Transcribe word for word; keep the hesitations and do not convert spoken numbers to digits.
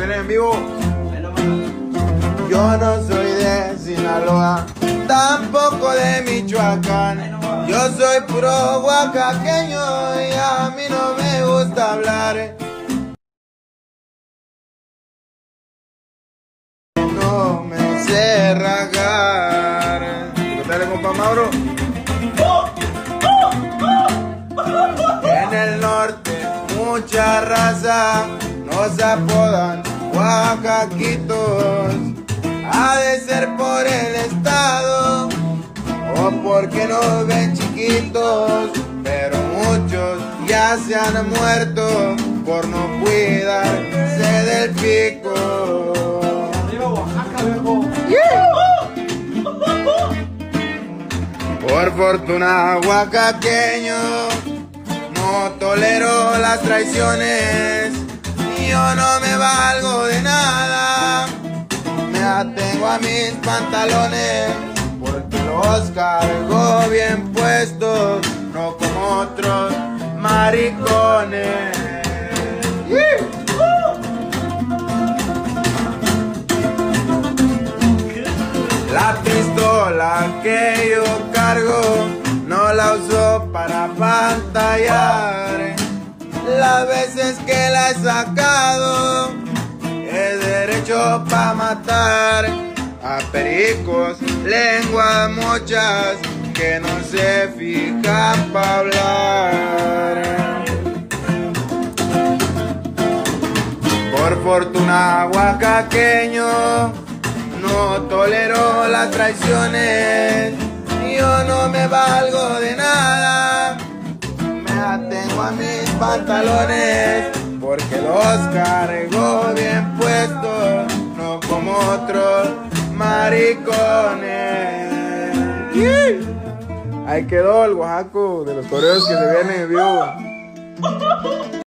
viene en vivo. Yo no soy de Sinaloa, tampoco de Michoacán. Yo soy puro oaxaqueño y a mí no me gusta hablar. No me sé ragar. Dale, compa Mauro. En el norte mucha raza nos apodan oaxaquitos. Ha de ser por el estado o porque nos ven chiquitos, pero muchos ya se han muerto por no cuidarse del pico. Arriba Oaxaca, viejo. Por fortuna oaxaqueño, no tolero las traiciones. Yo no me valgo de nada, me atengo a mis pantalones, porque los cargo bien puestos, no como otros maricones. La pistola que yo cargo no la uso para pantallar. Las veces que la he sacado es derecho pa' matar a pericos, lenguas mochas que no se fijan pa' hablar. Por fortuna oaxaqueño, no tolero las traiciones. Yo no me valgo de nada, me atengo a mis pantalones, porque los cargo bien puestos, no como otros maricones. Ahí quedó el Oaxaco de los coreos que se vienen en vivo.